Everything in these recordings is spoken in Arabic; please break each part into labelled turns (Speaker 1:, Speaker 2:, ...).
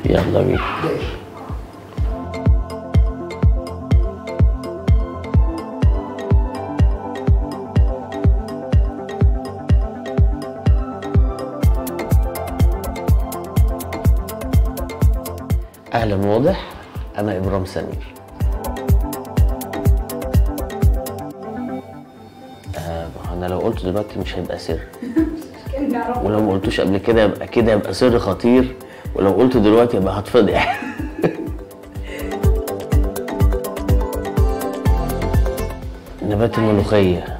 Speaker 1: يلا بينا. اهلا واضح، انا ابرام سمير. انا لو قلت دلوقتي مش هيبقى سر، ولو ما قلتوش قبل كده يبقى كده يبقى سر خطير، ولو قلته دلوقتي يبقى هتفضح. نبات الملوخية.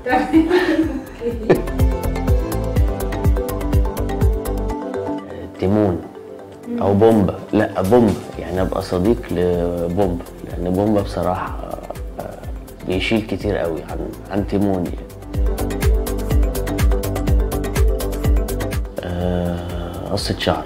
Speaker 1: تيمون او بومبا. لا بومبا، يعني ابقى صديق لبومبا، لان بومبا بصراحة بيشيل كتير قوي عن تيمون يعني. قصة شعر.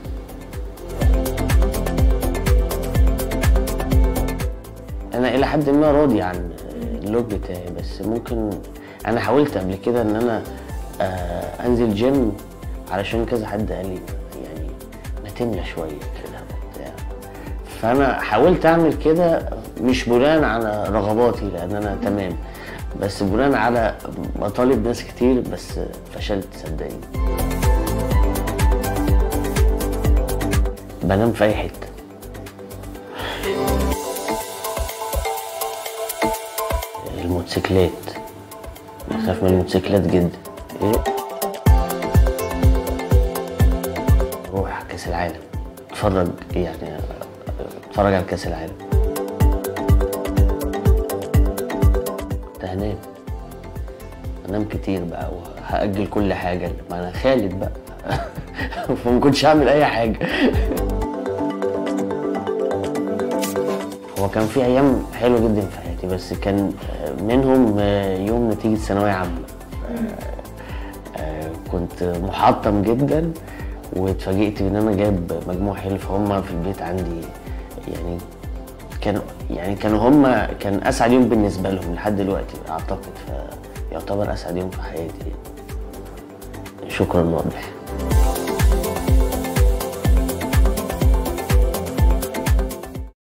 Speaker 1: انا الى حد ما راضي عن اللوك بتاعي، بس ممكن انا حاولت قبل كده ان انا انزل جيم، علشان كذا حد قال لي يعني ما تملى شويه كده وبتاع، فانا حاولت اعمل كده مش بناء على رغباتي لان انا تمام، بس بناء على مطالب ناس كتير، بس فشلت صدقني. بنام في اي حته. الموتوسيكلات، بخاف من الموتوسيكلات جدا. ايه؟ روح كاس العالم، اتفرج على كاس العالم. كنت هنام كتير بقى، وهأجل كل حاجة، ما انا خالد بقى. فما كنتش هعمل اي حاجة. هو كان في ايام حلوه جدا في حياتي، بس كان منهم يوم نتيجه ثانويه عامه. كنت محطم جدا، واتفاجئت ان انا جايب مجموع حلو، فهم في البيت عندي كانوا هم كان اسعد يوم بالنسبه لهم لحد دلوقتي اعتقد، فيعتبر اسعد يوم في حياتي. شكرا واضح.